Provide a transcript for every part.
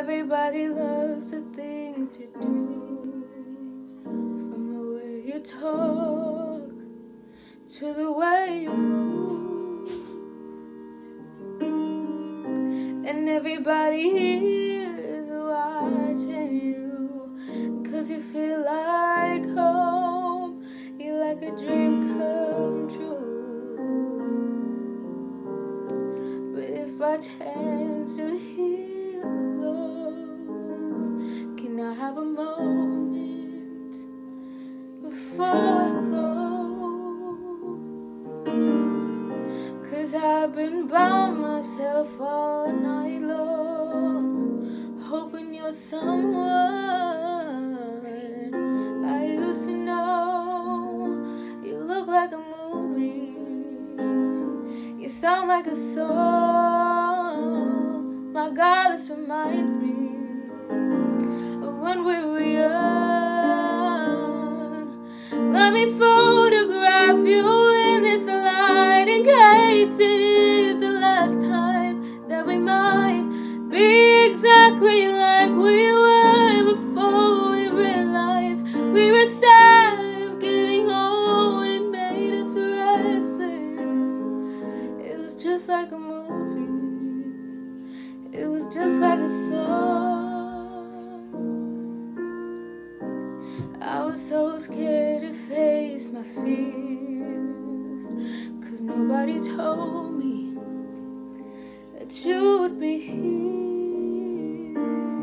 Everybody loves the things you do, from the way you talk to the way you move. And everybody here is watching you, 'cause you feel like home, you're like a dream come true. But if by chance you're here alone, can I have a moment before I go? 'Cause I've been by myself all night long, hoping you're someone I used to know. You look like a movie, you sound like a song. My God, this reminds me of when we were young. Let me photograph you in this light, in case it is the last time that we might be exactly like we were before we realized we were sad of getting old. It made us restless. It was just like a movie, it was just like a song. I was so scared to face my fears, 'cause nobody told me that you would be here.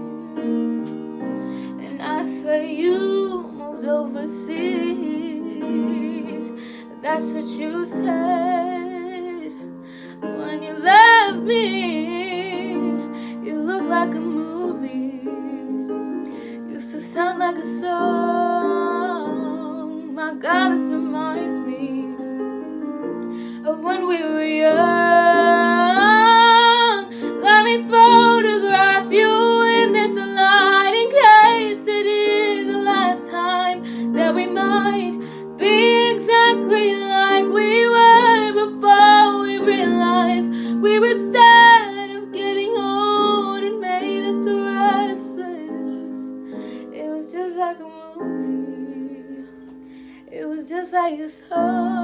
And I swear you moved overseas, that's what you said when you left me. You look like a movie, used to sound like a song. My God, this reminds me of when we were young. Let me photograph you in this light, in case it is the last time that we might be exactly like we were before we realized we were sad of getting old. It made us restless. It was just like a movie, it was just like a song.